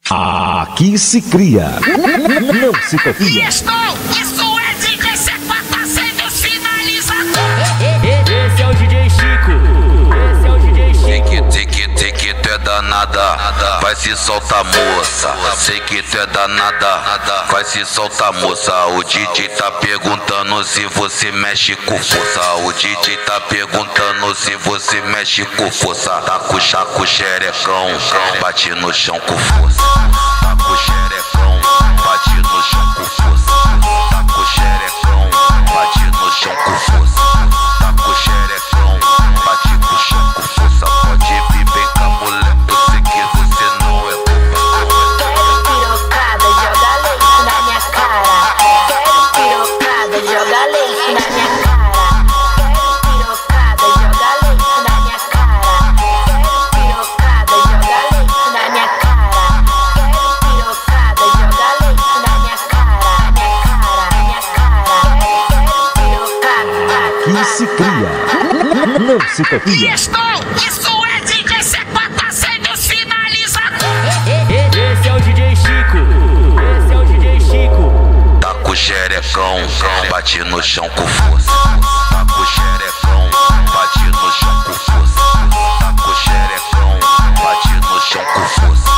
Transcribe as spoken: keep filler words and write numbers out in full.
Aqui se cria, não se E copia. estou, isso é D J Sequata sendo os finalizadores. Esse é o D J Chico. Esse é o D J Chico. Sei que, sei que, sei que tu é danada, vai se soltar moça. Sei que tu é danada, vai se soltar moça. O D J tá perguntando se você mexe com força. O D J tá perguntando se você mexe com força. Tá com chaco xerecão, bate no chão com força. Tá com xerecão, bate no chão com força. Tá com xerecão, bate no chão com força. Tá com xerecão, bate no chão com força. Pode vir bem com a mulher, eu sei que você não é boba. Quero pirocada, joga leite na minha cara. Quero pirocada, joga leite na minha cara. Quero pirocada, joga leite na minha cara. Quero pirocada, joga leite na minha cara. Quero pirocada, joga leite na minha cara. Minha cara, minha cara. Quero pirocada. Aqui se cria, não se E copia. estou, isso é D J Sequata sendo os finalizadores. Esse é o D J Chico. Esse é o D J Chico. Tá com xerecão, bate no chão com força. Tá com xerecão, bate no chão com força. Tá com xerecão, bate no chão com força.